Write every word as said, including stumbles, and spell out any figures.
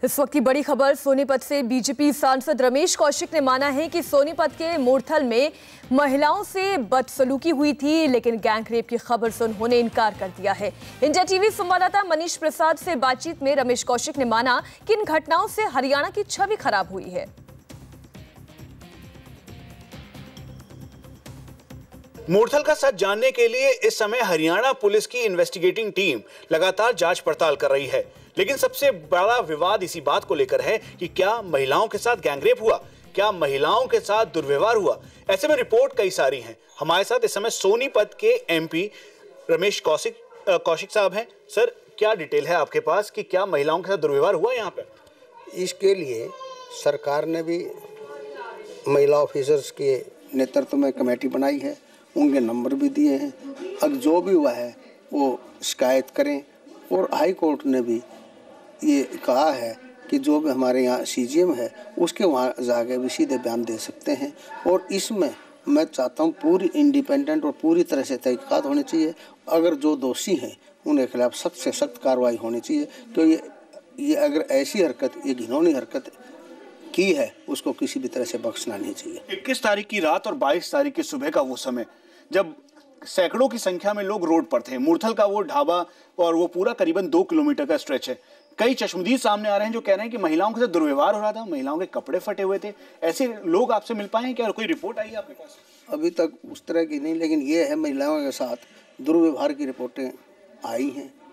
इस वक्त की बड़ी खबर सोनीपत से। बीजेपी सांसद रमेश कौशिक ने माना है कि सोनीपत के मोरथल में महिलाओं से बदसलूकी हुई थी, लेकिन गैंग रेप की खबर सुन उन्होंने इनकार कर दिया है। इंडिया टीवी संवाददाता मनीष प्रसाद से बातचीत में रमेश कौशिक ने माना कि इन घटनाओं से हरियाणा की छवि खराब हुई है। मोरथल का सच जानने के लिए इस समय हरियाणा पुलिस की इन्वेस्टिगेटिंग टीम लगातार जांच पड़ताल कर रही है, लेकिन सबसे बड़ा विवाद इसी बात को लेकर है कि क्या महिलाओं के साथ गैंगरेप हुआ, क्या महिलाओं के साथ दुर्व्यवहार हुआ। ऐसे में रिपोर्ट कई सारी हैं। हमारे साथ इस समय सोनीपत के एमपी रमेश कौशिक कौशिक साहब हैं। सर, क्या डिटेल है आपके पास कि क्या महिलाओं के साथ दुर्व्यवहार हुआ यहाँ पे? इसके लिए सरकार ने भी महिला ऑफिसर्स के नेतृत्व में कमेटी बनाई है, उनके नंबर भी दिए हैं। अब जो भी हुआ है वो शिकायत करें, और हाई कोर्ट ने भी ये कहा है कि जो भी हमारे यहाँ सीजीएम है उसके वहाँ जाके भी सीधे बयान दे सकते हैं। और इसमें मैं चाहता हूँ पूरी इंडिपेंडेंट और पूरी तरह से तहकीकात होनी चाहिए। अगर जो दोषी हैं उनके खिलाफ सख्त से सख्त कार्रवाई होनी चाहिए। तो ये ये अगर ऐसी हरकत, ये घिनौनी हरकत की है, उसको किसी भी तरह से बख्शना नहीं चाहिए। इक्कीस तारीख की रात और बाईस तारीख की सुबह का वो समय जब सैकड़ों की संख्या में लोग रोड पर थे। मुरथल का वो ढाबा और वो पूरा करीबन दो किलोमीटर का स्ट्रेच है। कई चश्मदीद सामने आ रहे हैं जो कह रहे हैं कि महिलाओं के साथ दुर्व्यवहार हो रहा था, महिलाओं के कपड़े फटे हुए थे। ऐसे लोग आपसे मिल पाए हैं क्या? कोई रिपोर्ट आई है आपके पास? अभी तक उस तरह की नहीं, लेकिन ये है महिलाओं के साथ दुर्व्यवहार की रिपोर्टें आई हैं।